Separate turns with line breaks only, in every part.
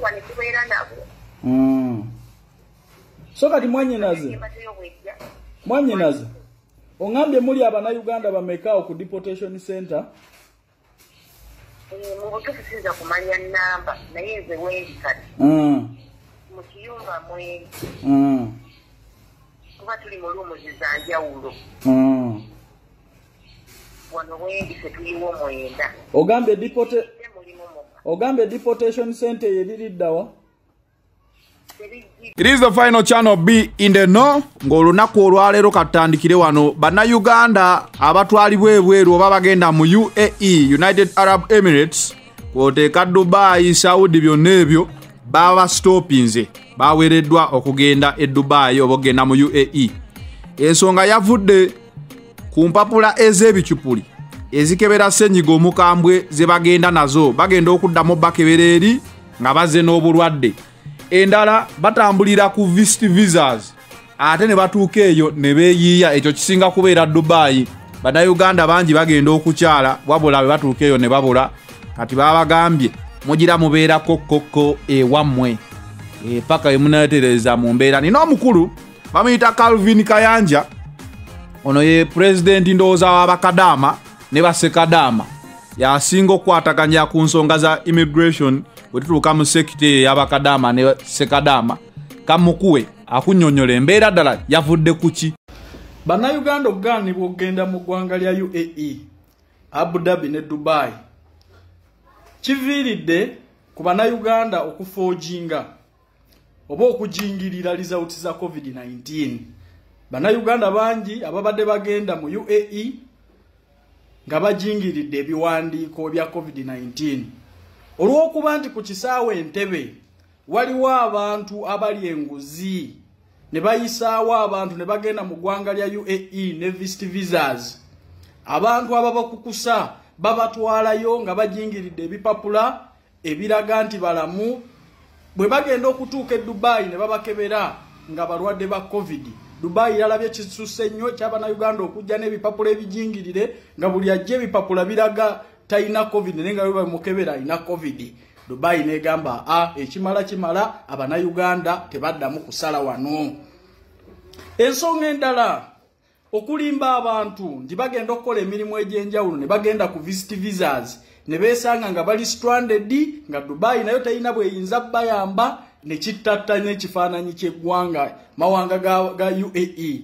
wano tubeera nabo.
So kati Mwanyinaze ongambye muli Abannayuganda bameka ku deportation center?
Mu butuufu sinza kumanya nnamba naye nze wendi kati. Mu kiyumba mweri. Kuba tuli mu luumuzi za njawulo. Wano wendi fe tuliwo mwenda.
Ogambye deportation center yeriri ddawa?
It is the final channel B in the no ng'olunaku olwaleero katandikire wano Bannayuganda abatwalibwa ebweru oba bagenda mu UAE, United Arab Emirates, kwoteeka Dubai, Saudi, byonna ebyo baba stopinze baweereddwa okugenda e Dubai oba ogenda mu UAE. Ensonga yavudde ku mpapula ez'ebicupuli ezikebera ssenyiga omukambwe ze bagenda nazo, bagenda okuddamu bakebera eri nga bazze n'obulwadde. Endala batambulira ku visit visas ate ne batuuka eyo ne beeyiiya ekyo kisinga kubeera Dubai. Bannayuganda bangi bagenda okukyala wabula be batuuka eyo ne babula. Kati babagambye mugira mubeera kokko ewammwe paka emunatereza mu mbeera. Nina omukulu bamuyita Calvin Kayanja, ono ye president ndowooza w'Abakadaama ne Basekadaama, yasinga okukwataganya ku nsonga za immigration bwetutuuka mu sekite y'Abakadaama ne Sekadaama. Kamukuwe akunnyonnyola embeera ddala yavudde ku ki?
Bannayuganda okugaanibwa okugenda mu ggwanga lya UAE, Abu Dhabi ne Dubai kiviiridde ku Bannayuganda okufoojinga oba okujingirira results za COVID-19. Bannayuganda bangi ababadde bagenda mu UAE nga bajingiridde ebiwandiiko bya COVID-19 olw'okuba nti ku kisaawe Entebbe waliwo abantu abali enguzi ne bayisaawo abantu ne bagenda mu ggwanga lya UAE ne visit visas. Abantu ababakukusa babatwalayo nga bajingiridde ebipapula ebiraga nti balamu, bwe bagenda okutuuka e Dubai ne babakebera nga balwadde ba COVID. Dubai yalabye kisusse nnyo ky'Abannayuganda okujja n'ebipapula ebijingirire nga buli ajja ebipapula biraga talina COVID naye nga bamukebera alina COVID. Dubai negamba ekimala Abannayuganda tebaddamu kusala wano. Ensonga endala okulimba abantu ndi bagenda okukola emirimu egy'enjawulo ne bagenda ku visit visas ne beesanga nga bali stranded nga Dubai nayo talina bweyinza bayamba ne kittattanya ekifaananyi ky'eggwanga mawanga ga UAE.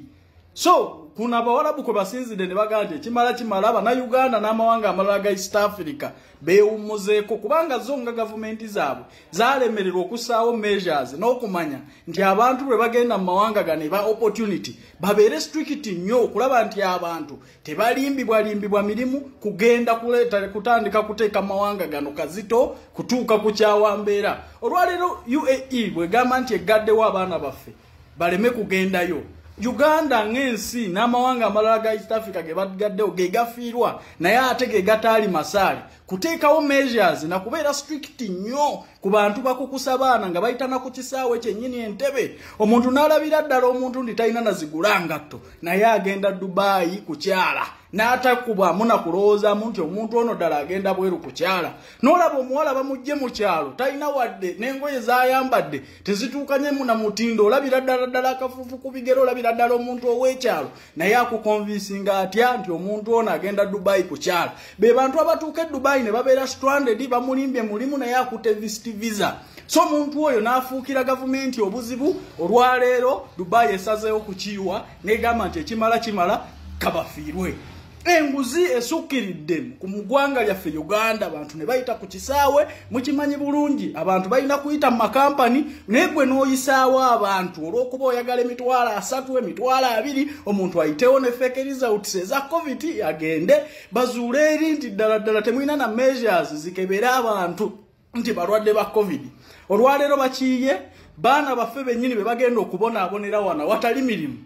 So kuna abawalabu kwe basinzidde ne bagamba ekimala Bannayuganda n'amawanga amalala ga East Africa beewummuzeeko kubanga zo nga gavumenti zaabwe zaalemererwa okussaawo measures n'okumanya nti abantu bwe bagenda mu mawanga gano eba opportunity babeere strict nnyo okulaba nti abantu tebalimbibwa mirimu kugenda kutandika kuteeka mawanga gano kazito kutuuka ku kyawambeera. Olwaleero UAE bwegamba nti eggaddewo abaana baffe baleme kugendayo. Uganda ng'ensi n'amawanga amalala ga East Africa ge bagaddewo ge gafiirwa naye ate ge gataali masaale kuteekawo measures na kubeera strict nnyo ku bantu bakukusa baana nga bayitana ku kisaawe kyennyini Entebbe. Omuntu n'alabira ddala omuntu ndi talina nazigula ngatto naye agenda Dubai kukyala n'atakubwamu na kulowoozaamu nti omuntu ono ddala agenda bweru kukyala. N'olaba omuwala bamugye mu kyalo talina wadde n'engoye z'ayambadde tezituukanyemu na mutindo, olabira ddala akafuufu ku bigero, olabira ddala omuntu ow'ekyalo naye akukonvinsinga atya nti omuntu ono agenda Dubai kukyala. Be bantu abatuuka e Dubai ne babeera stranded bamulimbye mulimu naye akutte visit visa. So omuntu oyo n'afuukira gavumenti obuzibu. Olwaleero Dubai esazeewo kukiyiwa n'egamba nti ekimala kabafiirwe. Enguzi esukkiridde ku mugwanga lyaffe Uganda abantu ne bayita ku kisaawe. Mukimanyi bulungi abantu balina kuyita mu makampani naye gwe n'oyisaawo abantu olw'okuba oyagala emitwalo 3 emitwalo 2 omuntu ayitewo ne fake results eza COVID agende bazuule eri nti ddala temulina na measures zikebera abantu nti balwadde ba COVID. Olwaleero bakiye baana baffe bennyini be bagenda okubonaabonera wana watali mirimu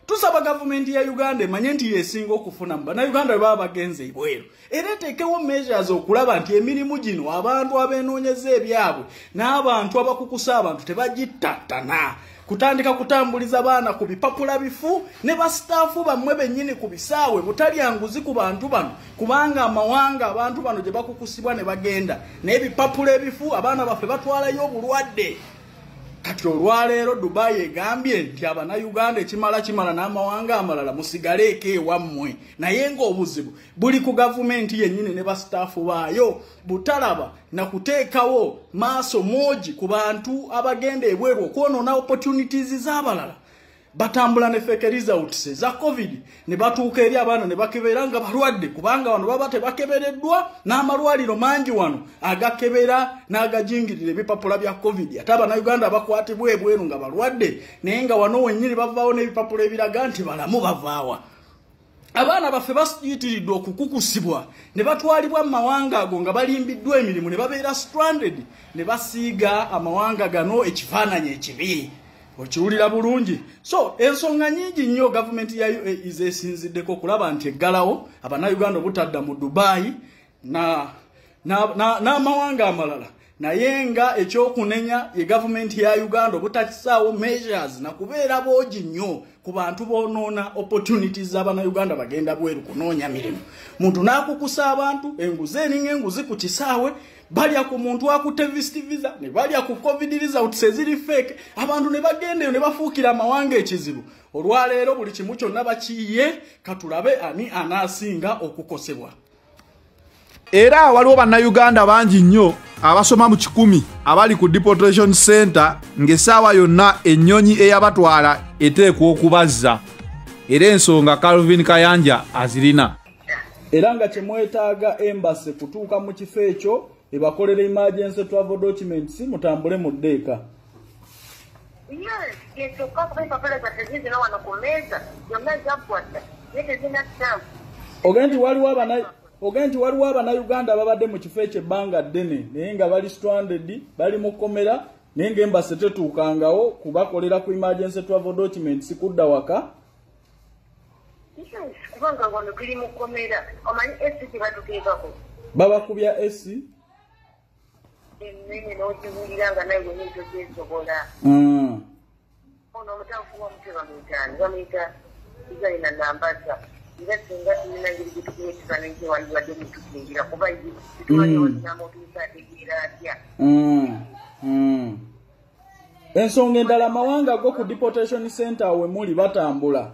tusaba gavumenti ya Uganda emanye nti yesinga okufuna bannayuganda bwe baba bagenze ibweru era eteekewo measures okulaba nti emirimu gino abantu abenoonyeza ebyabwe n'abantu abakukusa abantu tebagittattana kutandika kutambuliza baana ku bipapula bifu ne bastaafu bammwe bennyini ku bisaawe butalya nguzi ku bantu bano kubanga amawanga abantu bano gye bakukusibwa ne bagenda n'ebipapula ebifu abaana baffe batwalayo obulwadde. Kati olwaleero Dubai egambye nti Abannayuganda ekimala n'amawanga amalala musigaleeko ewammwe naye ng'obuzibu buli ku gavumenti yennyini ne bastaafu baayo butalaba na kuteekawo maaso mogi ku bantu abagenda ebweru okwonoona opportunities z'abalala batambula ne fake results za COVID ne batuuka eri abaana ne bakebera nga balwadde kubanga wano baba tebakebereddwa n'amalwaliro mangi wano agakebera n'agajingirira ebipapula bya COVID ate Abannayuganda bakwatibwa ebweru nga balwadde naye nga wano wennyini bavaawo n'ebipapula ebiraga nti balamu bavaawa. Abaana baffe basiyitiriddwa okukukusibwa ne batwalibwa mu mawanga ago nga balimbiddwa emirimu ne babeera stranded ne basiiga amawanga gano ekifaananyi ekibi. Okiwulira bulungi. So ensonga nyingi nnyo gavumenti ya UAE esinziddeko kulaba nti eggalawo Abannayuganda obutadda mu Dubai n'amawanga amalala naye nga ekyokunenya ye gavumenti ya Uganda obutakisaawo measures na kubeera boogi nnyo ku bantu boonoona opportunities z'Abannayuganda bagenda bweru kunoonya mirimu. Muntu n'akukusa abantu enguzi eringa enguzi ku kisaawe balya ku muntu akutte visa ne balya ku COVID results eziri fake abantu ne bagenda ne bafuukira amawanga ekizibu. Olwaleero buli kimu kyonna bakiye katulabe ani anaasinga okukosebwa.
Era waliwo bannayuganda bangi nnyo abasoma mu 10 abali ku deportation center ng'essaawa yonna ennyonyi eyabatwala eteekwa okubazza. Era ensonga Calvin Kayanja azirina.
Era nga kyemwetaaga embassy kutuuka mu kifo ekyo ebakolera emergency travel documents mutambule mu ddeeka. Ogenti waliwo Abannayuganda babadde mu kifo eky'ebbanga ddene naye nga bali stranded bali mu kkomera naye nga embassy tetuukangawo kubakolera ku emergency travel documents kudda waka.
Kubanga wano tuli mu kkomera omanyi esi kibatuteekako
babakubya esi
ennene n'okibuulira nga naye wennyini tokyesobola. Ono omutafu w'omutwe bamuyita Izalina Nambaza era singa tulina engeri gye tukuba ekifaananyi kyewandibadde mutukingira kuba tutuwaliwozinamu otuyisategeera atya.
Ensonga endala amawanga go ku deportation center we muli batambula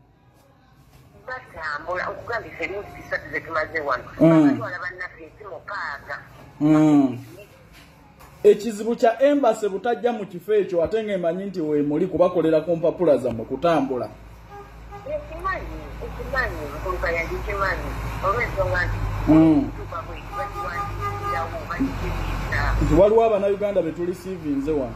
okugamba efe eringi 3 zetumaze wano batwala bannaffe ensi 6.
Ekizibu kya embassy butajja mu kifo ekyo ate ng'emanyi nti we muli kubakolera ku mpapula zammwe kutambula.
Ekimanyi nkuluka yange ekimanyi olw'ensonga nti
nti waliwo Abannayuganda be tulisiivinze wano.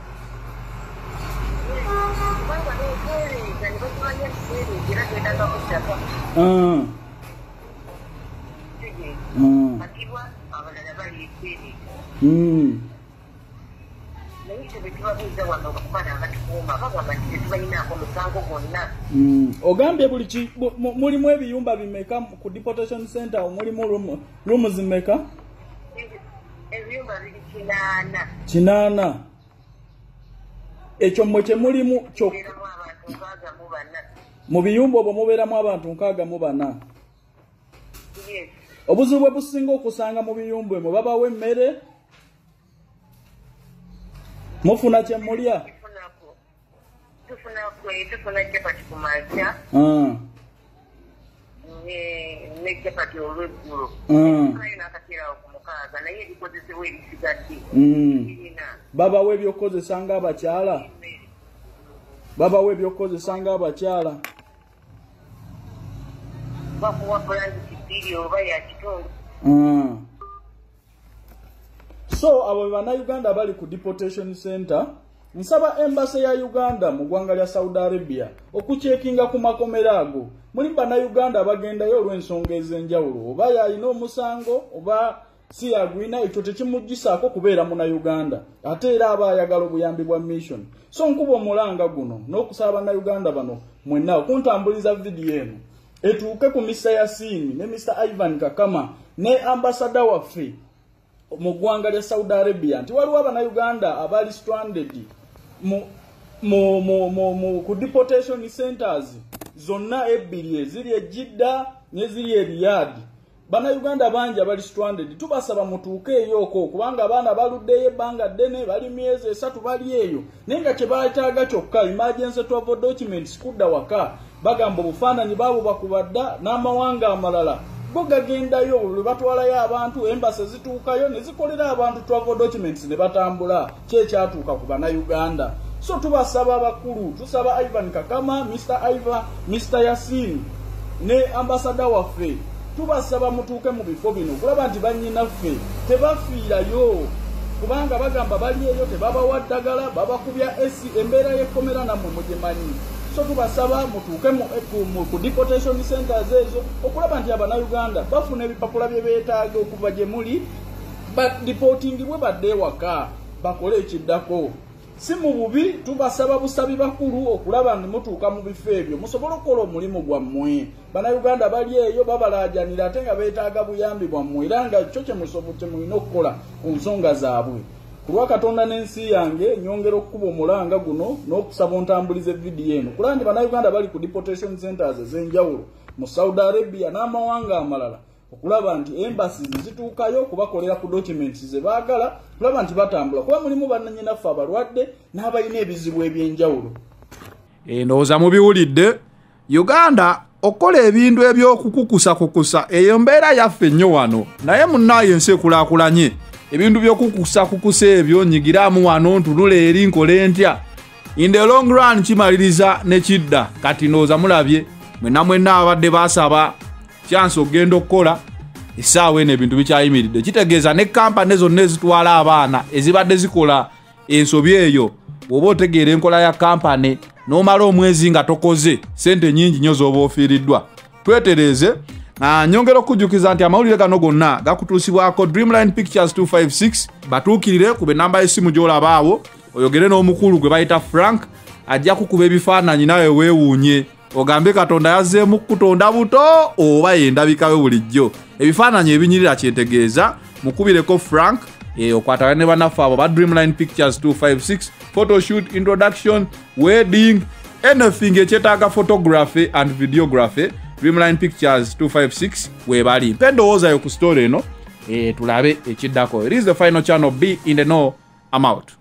Ogambye buli mulimu ebiyumba bimeka ku deportation center mulimu rooms zimeka?
Ebiyumba biri 8.
Ekyo mmwe kyemulimu kyokka mu biyumba obwo mubeeramu abantu 64. Obuzibu bwe businga okusanga mu biyumba emwe babawo emmere mufuna kye mulya?
Tufuna chapati ku makya ne chapati olw'eggulo naye n'akaseera ku 6 naye ebikozesebwa ebisigadde
babawo ebyokukozesa ng'abakyala? Babawo ebyokukozesa ng'abakyala?
bakuwa blanketi 2 oba ya kitundu.
So abo Bannayuganda bali ku deportation center nsaba embassy ya Uganda mu ggwanga lya Saudi Arabia okucheckinga ku makomera ago muli Bannayuganda bagendayo olw'ensonga ez'enjawulo oba yalina omusango oba si agwina ekyo tekimuggisaako kubeera muna Uganda ate era aba ayagala obuyambi bwa mission. So nkuba omulanga guno n'okusaba bannayuganda bano mwenna okuntambuliza vidiyo eno etuuke ku Mr. Yasin ne Mr. Ivan Kakama ne ambassador waffe mu ggwanga lya Saudi Arabia nti waliwo abannayuganda abali stranded ku deportation centers zonna ebbiri eziri e Jeddah ne ziri e Riyadh. Bannayuganda bangi abali stranded tubasaba mutuuke eyoko kubanga abaana baluddeyo ebbanga ddene bali myezi 3 bali eyo naye nga kyebaetaaga kyokka emergency travel documents kudda waka bagamba obufaananyi baabo bakubadda n'amawanga amalala bo gagendayo bwe batwalayo abantu embasi zituukayo ne zikolera abantu travel documents ne batambula kyekyatuuka ku bannayuganda. So tubasaba abakulu tusaba Ivan Kakama, Mr. Yasin ne ambassador waffe tubasaba mutuuke mu bifo bino kulaba nti bannyinaffe tebafiirayo kubanga bagamba bali eyo tebabawa ddagala babakubya embeera y'ekkomera nammwe mugimanyi. So tubasaba mutuuke ku deportation centers ezo okulaba nti abannayuganda bafuna ebipapula bye beetaaga okuva gye muli deportingibwe badde ewaka bakole ekiddako. Si mu bubi tubasaba busabi bakulu okulaba nti mutuuka mu bifo ebyo musobola okukola omulimu gwammwe. Bannayuganda bali eyo babalaajanira ate nga beetaaga buyambi bwammwe era nga kyo kye mulina okukola ku nsonga zaabwe. Ku lwa Katonda n'ensi yange nyongera okukuba omulanga guno n'okusaba ontambulize vidiyo eno kulaba nti bannayuganda bali ku deportation centers ez'enjawulo mu Saudi Arabia n'amawanga amalala okulaba nti embassies zituukayo kubakolera ku documents ze baagala kulaba nti batambula kuba mulimu bannannyinaffe abalwadde n'abalina ebizibu eby'enjawulo.
Ndowooza mubiwulidde Uganda okola ebintu ebyokukukusa eyo mbeera yaffe nnyo wano naye munnaayo ensi ekulaakulanye ebintu by'okukusa ebyo nyigiramu wano ntunula eri nkole ntya in the long run kimaliriza ne kidda. Kati ndowooza mulabye mwenna abadde basaba chance ogenda okukola essaawa eno ebintu bikyayimiridde kitegeeza ne kampani zonna ezitwala abaana ezibadde zikola ensobi eyo bw'oba otegeera enkola ya kampani n'omala omwezi nga tokoze sente nyingi nnyo z'oba ofiiriddwa. Twetereeze nyongera okujjukiza nti amawulire gano gonna gakutuusibwako Dreamline Pictures 256 batuukirire ku ennamba y'essimu gy'olabaawo oyogere n'omukulu gwe bayita Frank ajja kukuba ebifaananyi nawe weewuunye ogambe Katonda yazzeemu kutonda buto oba yendabikawe bulijjo. Ebifaananyi ebinyirira kyentegeeza mukubireko Frank okwatagana ne bannaffe abo ba Dreamline Pictures 256 photoshoot, introduction, wedding, anything ekyetaaga photography and videography. Dreamline Pictures 256 webali pendowoozayo ku story eno tulabe ekiddako. It is the final channel. Be in the know. I'm out.